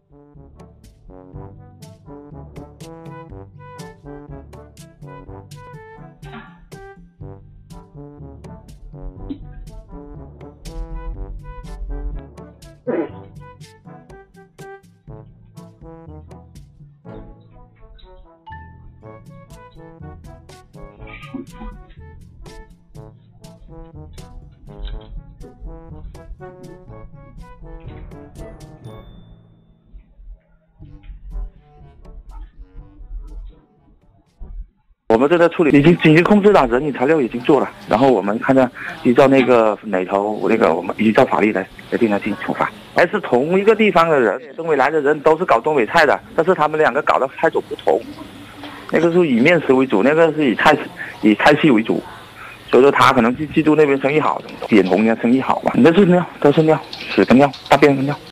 我们正在处理，已经紧急控制了，人影材料已经做了，然后我们看看依照那个哪头那个，我们依照法律来决定来进行处罚。还是同一个地方的人，东北来的人都是搞东北菜的，但是他们两个搞的菜种不同，那个是以面食为主，那个是以菜系为主，所以说他可能去记住那边生意好，眼红人家生意好吧，那是尿，都是尿，屎跟尿，大便跟尿。